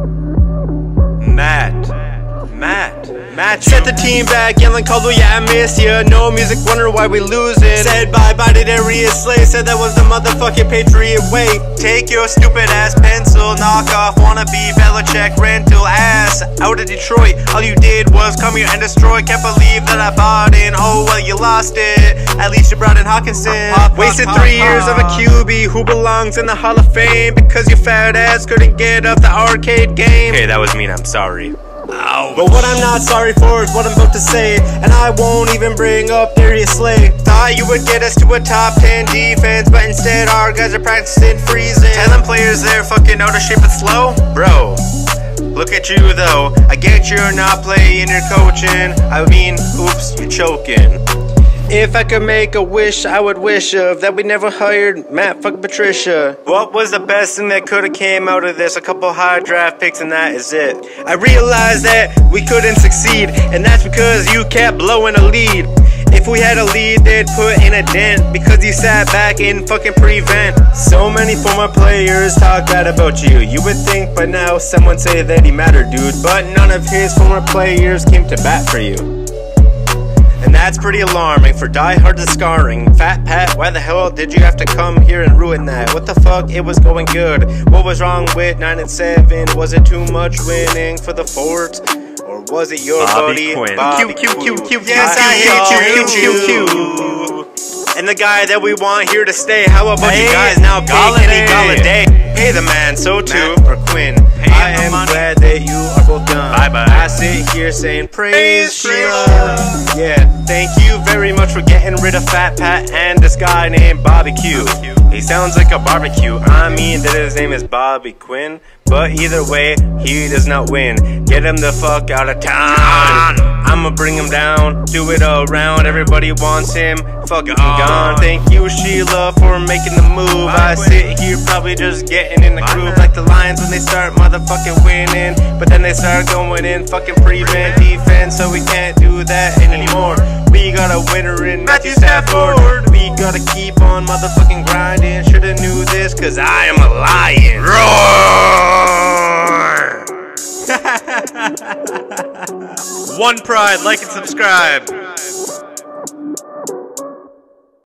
Matt set the team back, yelling Colo, yeah I miss ya. No music, wonder why we losing. Said bye-bye to Darius Slay, said that was the motherfucking Patriot way. Take your stupid ass pencil, knock off, wannabe Belichick rental ass out of Detroit. All you did was come here and destroy. Can't believe that I bought in, oh well you lost it. At least you brought in Hawkinson. Wasted 3 years of a QB who belongs in the Hall of Fame because your fat ass couldn't get up the arcade game. Okay, that was mean, I'm sorry. Ouch. But what I'm not sorry for is what I'm about to say, and I won't even bring up Darius Slay. Thought you would get us to a top 10 defense, but instead our guys are practicing freezing. Telling players they're fucking out of shape and slow? Bro, look at you though. I get you're not playing, you're coaching. I mean, oops, you're choking. If I could make a wish, I would wish of that we never hired Matt fucking Patricia. What was the best thing that could have came out of this? A couple high draft picks and that is it. I realized that we couldn't succeed, and that's because you kept blowing a lead. If we had a lead, they'd put in a dent because you sat back and fucking prevent. So many former players talk bad about you. You would think by now someone say that he mattered, dude, but none of his former players came to bat for you. And that's pretty alarming for die-hard and scarring. Fat Pat, why the hell did you have to come here and ruin that? What the fuck, it was going good. What was wrong with 9 and 7? Was it too much winning for the fort? Or was it your buddy Quinn? Yes, I hate you. And the guy that we want here to stay. How about you guys now pay Kenny Galladay? Pay the man, so too, or Quinn. I am glad that you are both done. Bye-bye. I sit here saying praise Sheila. Yeah, thank you very much for getting rid of Fat Pat and this guy named Barbecue. He sounds like a barbecue. I mean that his name is Bobby Quinn. But either way, he does not win. Get him the fuck out of town. I'ma bring him down, do it all around. Everybody wants him fucking gone. Thank you, Sheila, for making the move. I sit here probably just getting in the groove like the Lions when they start motherfucking winning, but then they start going in fucking prevent defense, so we can't do that anymore. We got a winner in Matthew Stafford. We gotta keep on motherfucking grinding. Shoulda knew this, cause I am a lion. Roar! One pride, like and subscribe.